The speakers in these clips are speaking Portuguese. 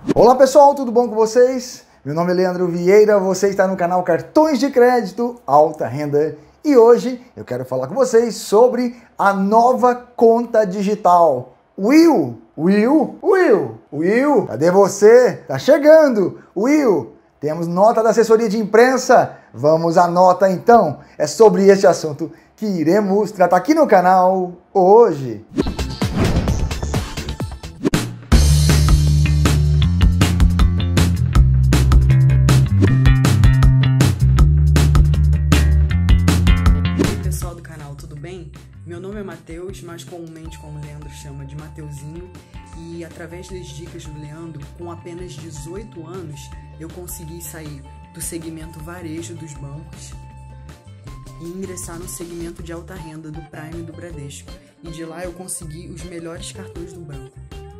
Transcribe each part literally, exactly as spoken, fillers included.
Olá pessoal, tudo bom com vocês? Meu nome é Leandro Vieira, você está no canal Cartões de Crédito Alta Renda e hoje eu quero falar com vocês sobre a nova conta digital. Will, Will, Will, Will, cadê você? Tá chegando, Will. Temos nota da assessoria de imprensa. Vamos à nota então. É sobre este assunto que iremos tratar aqui no canal hoje. Meu nome é Matheus, mais comumente como o Leandro chama de Mateuzinho, e através das dicas do Leandro, com apenas dezoito anos, eu consegui sair do segmento varejo dos bancos e ingressar no segmento de alta renda do Prime do Bradesco, e de lá eu consegui os melhores cartões do banco.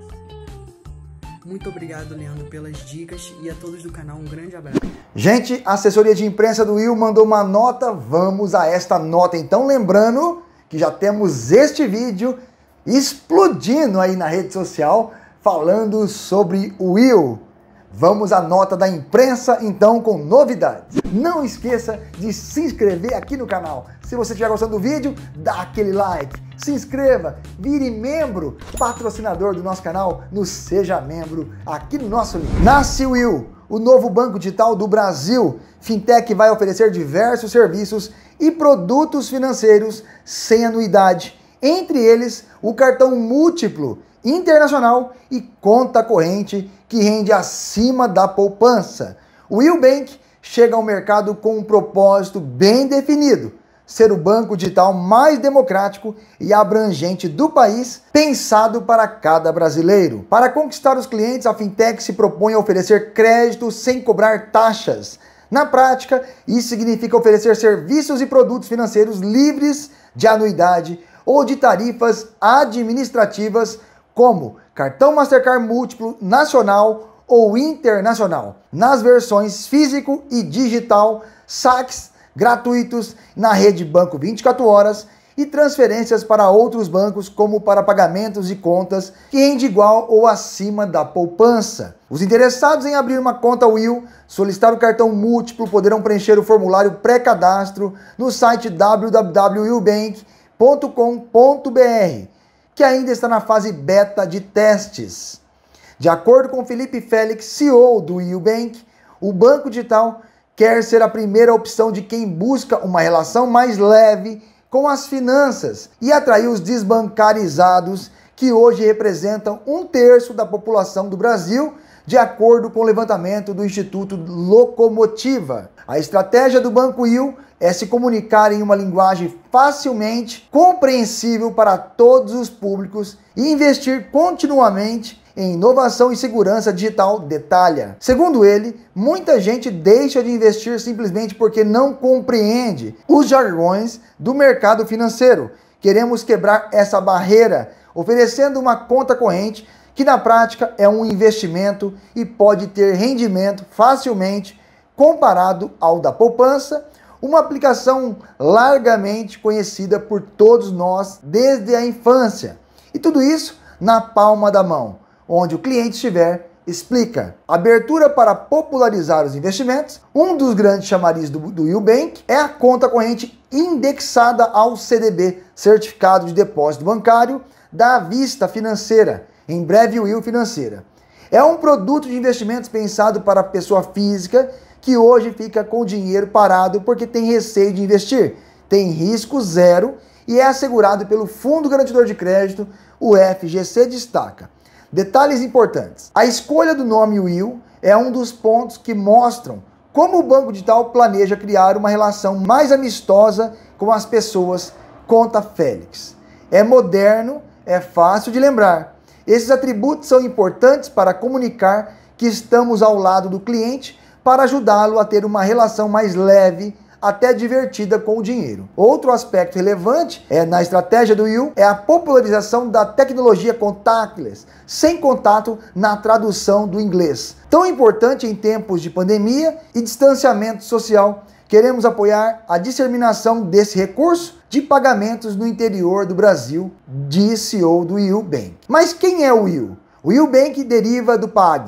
Muito obrigado, Leandro, pelas dicas, e a todos do canal um grande abraço. Gente, a assessoria de imprensa do Will mandou uma nota, vamos a esta nota então, lembrando que já temos este vídeo explodindo aí na rede social falando sobre o Will. Vamos à nota da imprensa então com novidades. Não esqueça de se inscrever aqui no canal. Se você estiver gostando do vídeo, dá aquele like, se inscreva, vire membro, patrocinador do nosso canal, no Seja Membro aqui no nosso link. Nasce o Will, o novo banco digital do Brasil. Fintech vai oferecer diversos serviços e produtos financeiros sem anuidade, entre eles o cartão múltiplo internacional e conta corrente que rende acima da poupança. O Will Bank chega ao mercado com um propósito bem definido: ser o banco digital mais democrático e abrangente do país, pensado para cada brasileiro. Para conquistar os clientes, a Fintech se propõe a oferecer crédito sem cobrar taxas. Na prática, isso significa oferecer serviços e produtos financeiros livres de anuidade ou de tarifas administrativas, como cartão Mastercard múltiplo nacional ou internacional, nas versões físico e digital, saques gratuitos na rede Banco vinte e quatro horas e transferências para outros bancos, como para pagamentos de contas que rende igual ou acima da poupança. Os interessados em abrir uma conta Will, solicitar o cartão múltiplo, poderão preencher o formulário pré-cadastro no site w w w ponto will bank ponto com ponto b r, que ainda está na fase beta de testes. De acordo com Felipe Félix, C E O do Will Bank, o banco digital quer ser a primeira opção de quem busca uma relação mais leve com as finanças e atrair os desbancarizados, que hoje representam um terço da população do Brasil, de acordo com o levantamento do Instituto Locomotiva. A estratégia do Banco Will é se comunicar em uma linguagem facilmente compreensível para todos os públicos e investir continuamente em inovação e segurança digital, detalha. Segundo ele, muita gente deixa de investir simplesmente porque não compreende os jargões do mercado financeiro. Queremos quebrar essa barreira, oferecendo uma conta corrente que na prática é um investimento e pode ter rendimento facilmente comparado ao da poupança, uma aplicação largamente conhecida por todos nós desde a infância. E tudo isso na palma da mão, onde o cliente estiver, explica. Abertura para popularizar os investimentos. Um dos grandes chamarizes do, do Will Bank é a conta corrente indexada ao C D B, Certificado de Depósito Bancário da Vista Financeira, em breve Will Financeira. É um produto de investimentos pensado para a pessoa física que hoje fica com o dinheiro parado porque tem receio de investir, tem risco zero e é assegurado pelo Fundo Garantidor de Crédito, o F G C destaca. Detalhes importantes: a escolha do nome Will é um dos pontos que mostram como o banco digital planeja criar uma relação mais amistosa com as pessoas. Conta Félix. É moderno, é fácil de lembrar. Esses atributos são importantes para comunicar que estamos ao lado do cliente para ajudá-lo a ter uma relação mais leve, até divertida com o dinheiro. Outro aspecto relevante é na estratégia do Will é a popularização da tecnologia contactless, sem contato na tradução do inglês. Tão importante em tempos de pandemia e distanciamento social, queremos apoiar a disseminação desse recurso de pagamentos no interior do Brasil, disse C E O do Will Bank. Mas quem é o Will? O Will Bank deriva do P A G,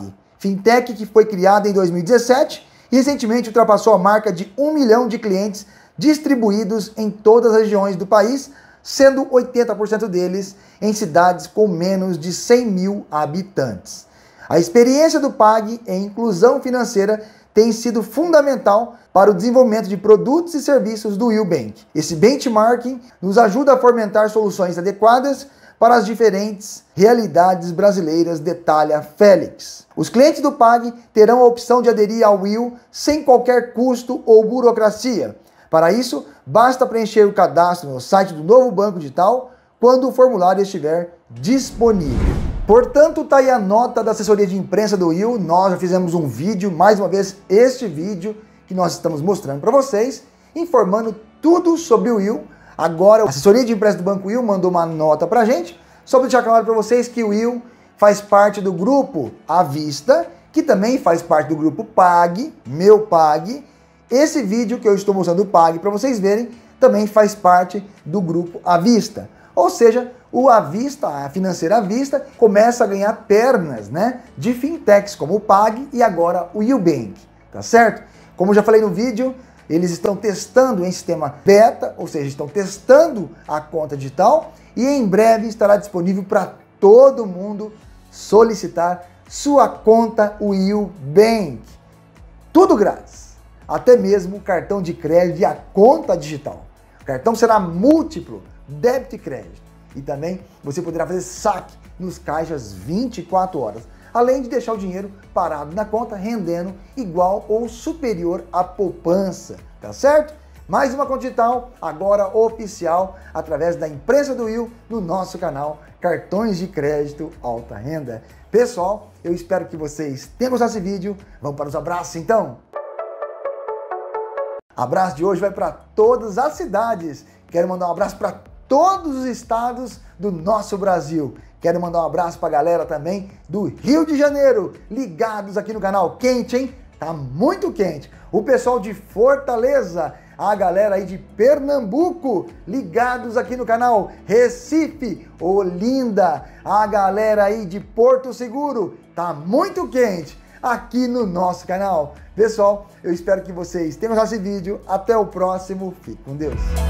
fintech que foi criada em dois mil e dezessete e recentemente ultrapassou a marca de um milhão de clientes distribuídos em todas as regiões do país, sendo oitenta por cento deles em cidades com menos de cem mil habitantes. A experiência do Pag em inclusão financeira tem sido fundamental para o desenvolvimento de produtos e serviços do Willbank. Esse benchmarking nos ajuda a fomentar soluções adequadas para as diferentes realidades brasileiras, detalha Félix. Os clientes do Pag terão a opção de aderir ao Will sem qualquer custo ou burocracia. Para isso, basta preencher o cadastro no site do novo banco digital quando o formulário estiver disponível. Portanto, tá aí a nota da assessoria de imprensa do Will. Nós já fizemos um vídeo, mais uma vez, este vídeo que nós estamos mostrando para vocês, informando tudo sobre o Will. Agora, a assessoria de imprensa do Banco Will mandou uma nota para a gente, só para deixar claro para vocês que o Will faz parte do grupo À Vista, que também faz parte do grupo Pag, Meu Pag. Esse vídeo que eu estou mostrando o Pag para vocês verem, também faz parte do grupo À Vista. Ou seja, o À Vista, a financeira À Vista, começa a ganhar pernas, né, de fintechs como o Pag e agora o Willbank, tá certo? Como eu já falei no vídeo, eles estão testando em sistema beta, ou seja, estão testando a conta digital e em breve estará disponível para todo mundo solicitar sua conta Willbank. Tudo grátis, até mesmo o cartão de crédito e a conta digital. O cartão será múltiplo, débito e crédito. E também você poderá fazer saque nos caixas vinte e quatro horas, além de deixar o dinheiro parado na conta, rendendo igual ou superior à poupança, tá certo? Mais uma conta digital, agora oficial, através da imprensa do Will, no nosso canal Cartões de Crédito Alta Renda. Pessoal, eu espero que vocês tenham gostado desse vídeo. Vamos para os abraços, então? Abraço de hoje vai para todas as cidades. Quero mandar um abraço para todos os estados do nosso Brasil. Quero mandar um abraço para a galera também do Rio de Janeiro, ligados aqui no canal. Quente, hein? Tá muito quente. O pessoal de Fortaleza, a galera aí de Pernambuco, ligados aqui no canal. Recife, Olinda, a galera aí de Porto Seguro, tá muito quente aqui no nosso canal. Pessoal, eu espero que vocês tenham gostado desse vídeo. Até o próximo. Fique com Deus.